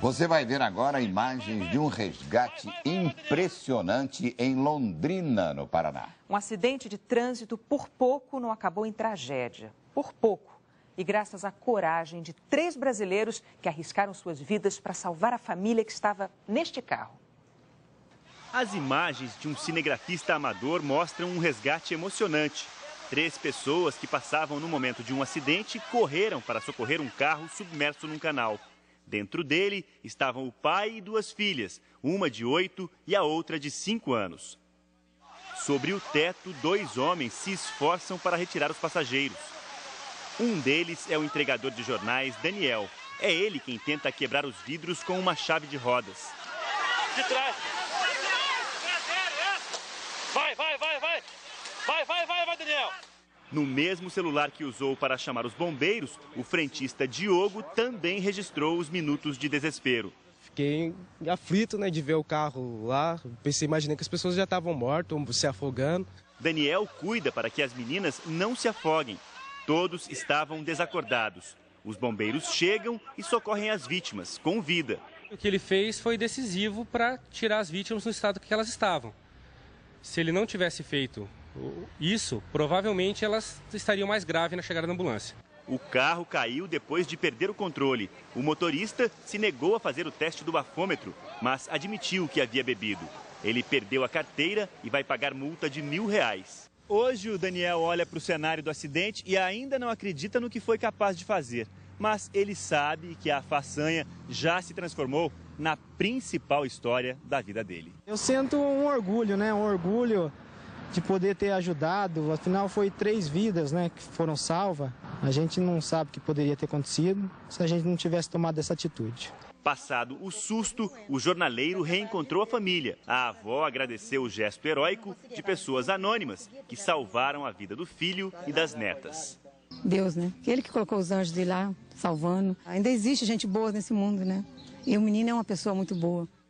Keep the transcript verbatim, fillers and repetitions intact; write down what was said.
Você vai ver agora imagens de um resgate impressionante em Londrina, no Paraná. Um acidente de trânsito por pouco não acabou em tragédia. Por pouco. E graças à coragem de três brasileiros que arriscaram suas vidas para salvar a família que estava neste carro. As imagens de um cinegrafista amador mostram um resgate emocionante. Três pessoas que passavam no momento de um acidente correram para socorrer um carro submerso num canal. Dentro dele estavam o pai e duas filhas, uma de oito e a outra de cinco anos. Sobre o teto, dois homens se esforçam para retirar os passageiros. Um deles é o entregador de jornais, Daniel. É ele quem tenta quebrar os vidros com uma chave de rodas. De trás. Vai, vai, vai, vai. Vai, vai, vai, vai, Daniel. No mesmo celular que usou para chamar os bombeiros, o frentista Diogo também registrou os minutos de desespero. Fiquei aflito, né, de ver o carro lá. Pensei, imaginei que as pessoas já estavam mortas, se afogando. Daniel cuida para que as meninas não se afoguem. Todos estavam desacordados. Os bombeiros chegam e socorrem as vítimas com vida. O que ele fez foi decisivo para tirar as vítimas do estado que elas estavam. Se ele não tivesse feito isso, provavelmente elas estariam mais graves na chegada da ambulância. O carro caiu depois de perder o controle. O motorista se negou a fazer o teste do bafômetro, mas admitiu que havia bebido. Ele perdeu a carteira e vai pagar multa de mil reais. Hoje o Daniel olha para o cenário do acidente e ainda não acredita no que foi capaz de fazer. Mas ele sabe que a façanha já se transformou na principal história da vida dele. Eu sinto um orgulho, né? Um orgulho de poder ter ajudado. Afinal, foi três vidas, né, que foram salvas. A gente não sabe o que poderia ter acontecido se a gente não tivesse tomado essa atitude. Passado o susto, o jornaleiro reencontrou a família. A avó agradeceu o gesto heróico de pessoas anônimas que salvaram a vida do filho e das netas. Deus, né? Ele que colocou os anjos de lá, salvando. Ainda existe gente boa nesse mundo, né? E o menino é uma pessoa muito boa.